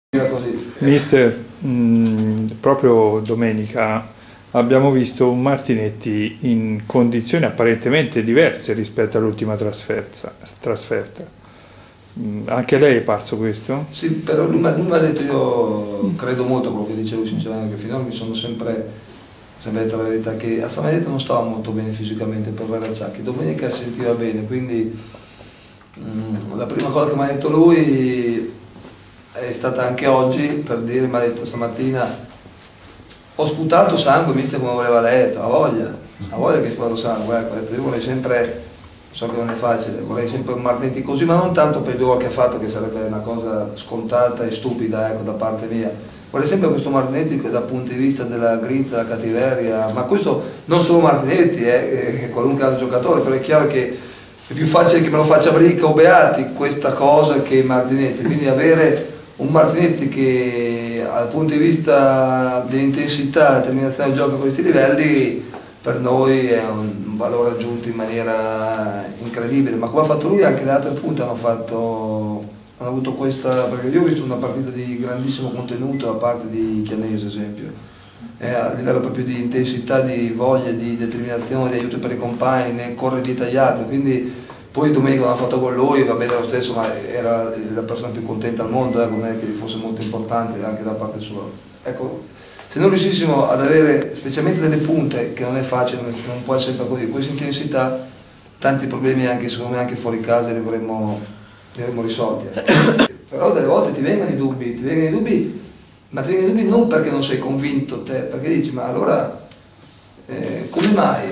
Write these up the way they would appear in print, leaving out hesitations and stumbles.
Così. Mister, proprio domenica abbiamo visto un Martinetti in condizioni apparentemente diverse rispetto all'ultima trasferta. Anche lei è parso questo? Sì, però lui mi ha detto, io credo molto a quello che dice lui sinceramente, che finora mi sono sempre detto la verità, che a Samaretta non stava molto bene fisicamente per Veracciacchi, domenica si sentiva bene, quindi la prima cosa che mi ha detto lui è stata anche oggi, per dire, mi ha detto stamattina: ho sputato sangue, mister, come voleva lei, ha voglia che sparo sangue, ecco, ho detto, io vorrei sempre, so che non è facile, vorrei sempre un Martinetti così, ma non tanto per il gol che ha fatto, che sarebbe una cosa scontata e stupida, ecco, da parte mia. Vorrei sempre questo Martinetti dal punto di vista della grinta, della cattiveria, ma questo non solo Martinetti, qualunque altro giocatore, però è chiaro che è più facile che me lo faccia Bricca o Beati questa cosa che Martinetti, quindi avere un Martinetti che dal punto di vista dell'intensità, determinazione del gioco a questi livelli per noi è un valore aggiunto in maniera incredibile, ma come ha fatto lui anche le altre punte hanno avuto questa, perché io ho visto una partita di grandissimo contenuto da parte di Chianese ad esempio, a livello proprio di intensità, di voglia, di determinazione, di aiuto per i compagni, ne corre dettagliato, quindi poi domenica non ha fatto con lui, va bene lo stesso, ma era la persona più contenta al mondo, non è che fosse molto importante anche da parte sua. Ecco, se non riuscissimo ad avere, specialmente delle punte, che non è facile, non può essere sempre così, questa intensità, tanti problemi anche, secondo me, anche fuori casa li avremmo risolti. Però delle volte ti vengono i dubbi, ma ti vengono i dubbi non perché non sei convinto te, perché dici, ma allora come mai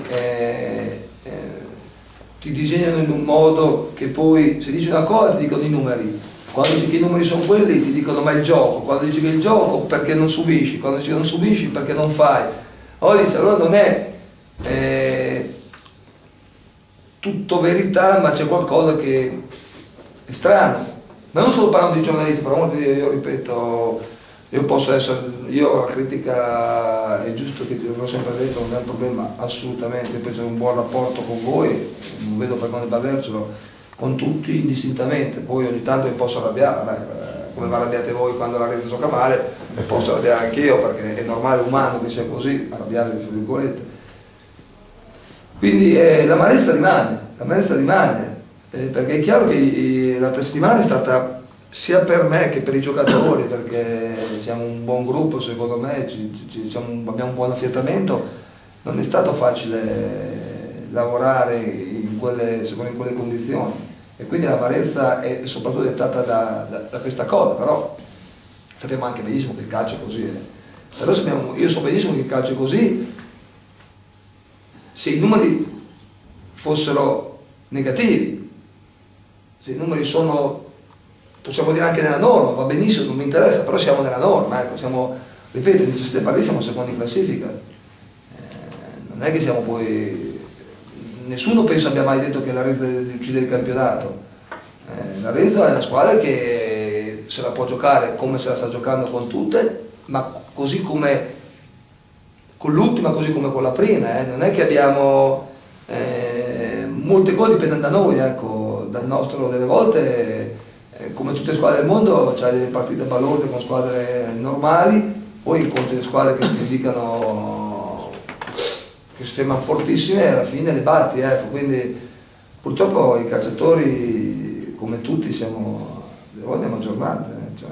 ti disegnano in un modo che poi se dici una cosa ti dicono i numeri, quando dici che i numeri sono quelli ti dicono ma il gioco, quando dici che il gioco perché non subisci, quando dici che non subisci perché non fai. Allora dici, allora non è tutto verità, ma c'è qualcosa che è strano. Ma non solo parlando di giornalisti, però io ripeto, io la critica è giusto che l'ho sempre detto, non è un problema assolutamente, poi c'è un buon rapporto con voi, non vedo per come avercelo, con tutti indistintamente, poi ogni tanto mi posso arrabbiare, come vi arrabbiate voi quando la rete gioca male, mi posso arrabbiare anch'io perché è normale, umano che sia così, arrabbiare tra virgolette. Quindi l'amarezza rimane, perché è chiaro che la settimana è stata sia per me che per i giocatori, perché siamo un buon gruppo secondo me, abbiamo un buon affiatamento, non è stato facile lavorare in quelle condizioni e quindi l'amarezza è soprattutto dettata da questa cosa, però sappiamo anche benissimo che il calcio è così. Però io so benissimo che il calcio è così, se i numeri fossero negativi, se i numeri sono, possiamo dire anche nella norma, va benissimo, non mi interessa, però siamo nella norma, ecco, ripeto, in 17 partite siamo secondi in classifica, non è che siamo poi, nessuno penso abbia mai detto che la Rezza deve uccidere il campionato, la Rezza è una squadra che se la può giocare come se la sta giocando con tutte, ma così come con l'ultima, così come con la prima, non è che abbiamo, molte cose dipendono da noi, ecco, dal nostro, delle volte come tutte le squadre del mondo c'hai delle partite balorde con squadre normali, poi incontri le squadre che ti indicano che sembrano fortissime e alla fine le batti, ecco, quindi purtroppo i calciatori come tutti siamo, delle volte abbiamo giornate,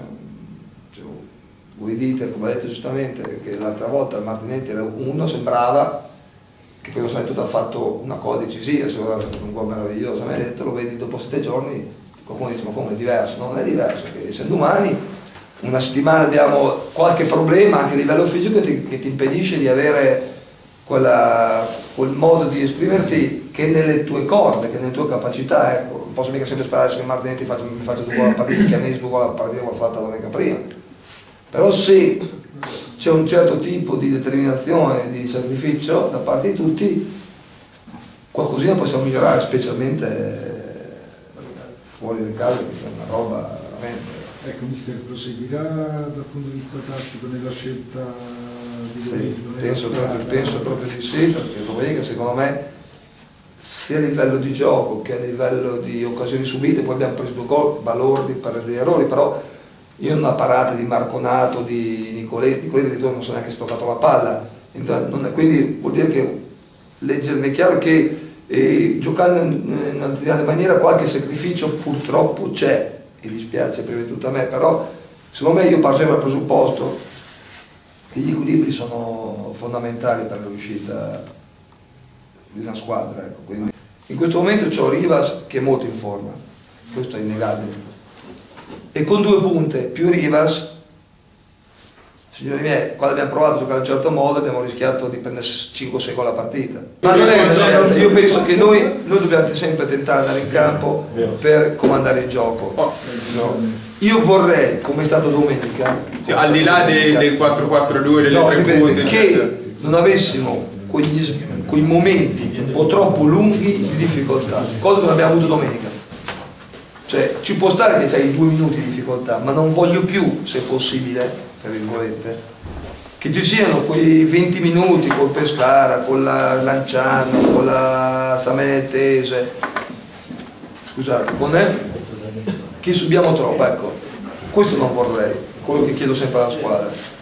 voi dite, come ha detto giustamente, che l'altra volta il Martinetti era uno, sembrava che poi lo sai tutto ha fatto una cosa decisiva, se voleva un gol meraviglioso, mi ha detto, lo vedi dopo 7 giorni, qualcuno dice ma come è diverso? No, non è diverso, che essendo umani una settimana abbiamo qualche problema anche a livello fisico che ti impedisce di avere quel modo di esprimerti che è nelle tue corde, che è nelle tue capacità, ecco, non posso mica sempre sperare che Martinetti mi faccia 2 gol a partita, che a me 2 gol a partita l'ho fatta la domenica prima. Però se c'è un certo tipo di determinazione, di sacrificio da parte di tutti, qualcosina possiamo migliorare, specialmente fuori del caso, che sia una roba veramente. Ecco, mister, proseguirà dal punto di vista tattico nella scelta di domenica? Sì, penso proprio di sì, perché domenica secondo me sia a livello di gioco che a livello di occasioni subite, poi abbiamo preso 2 gol balordi per degli errori, però io in una parata di Marconato, di Nicoletti non sono neanche stoccato la palla, quindi vuol dire che leggermi è chiaro che giocando in una determinata maniera qualche sacrificio purtroppo c'è, e dispiace prima di tutto a me, però secondo me io parto sempre dal presupposto che gli equilibri sono fondamentali per la riuscita di una squadra, ecco. Quindi in questo momento c'ho Rivas che è molto in forma, questo è innegabile, e con 2 punte più Rivas, signori miei, quando abbiamo provato a giocare in un certo modo abbiamo rischiato di prendere 5-6 gol la partita. Ma non è una scelta, io penso che noi dobbiamo sempre tentare di andare in campo per comandare il gioco. No. Io vorrei, come è stato domenica, al di là del 4-4-2, delle 3 punte, che non avessimo quei momenti un po' troppo lunghi di difficoltà, cosa che non abbiamo avuto domenica. Cioè ci può stare che c'hai 2 minuti di difficoltà, ma non voglio più, se possibile, tra virgolette, che ci siano quei 20 minuti col Pescara, con la Lanciano, con la Sametese, scusate, che subiamo troppo, ecco, questo non vorrei, quello che chiedo sempre alla squadra.